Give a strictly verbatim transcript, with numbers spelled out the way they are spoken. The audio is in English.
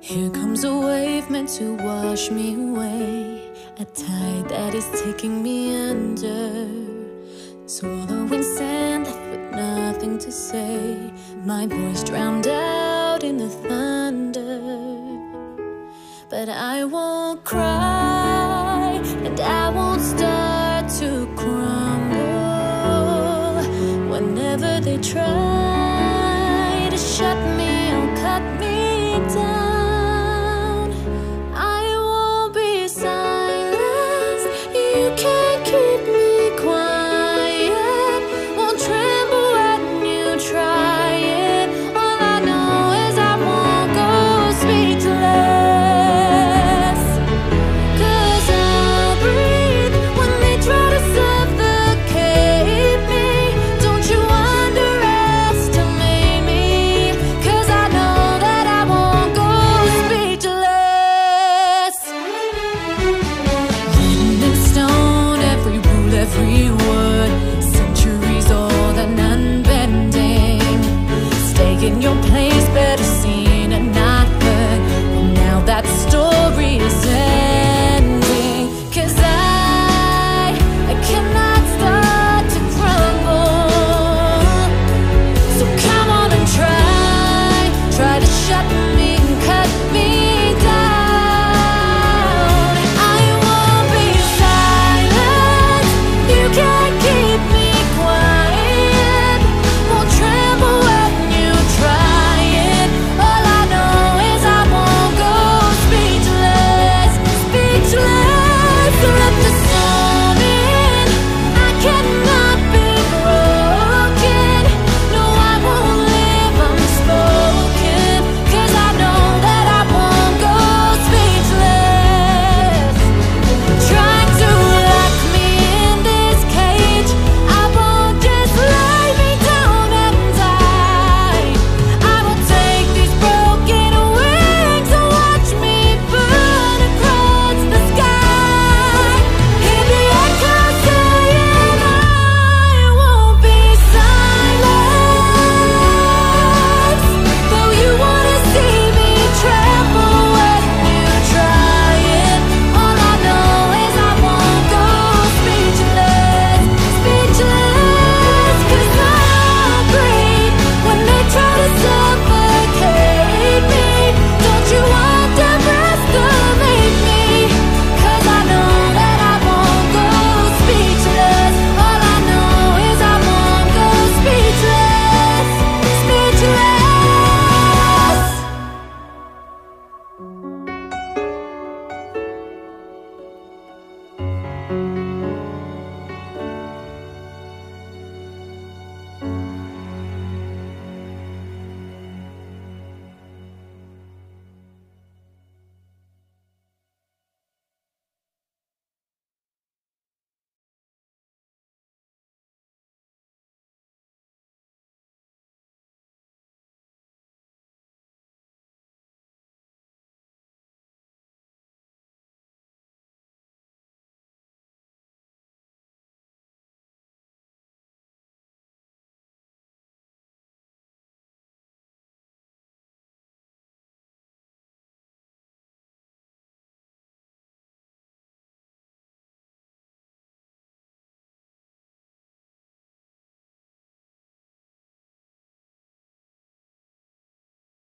Here comes a wave meant to wash me away, a tide that is taking me under, swallowing sand left with nothing to say, my voice drowned out in the thunder. But I won't cry, and I won't start to crumble whenever they try to shut me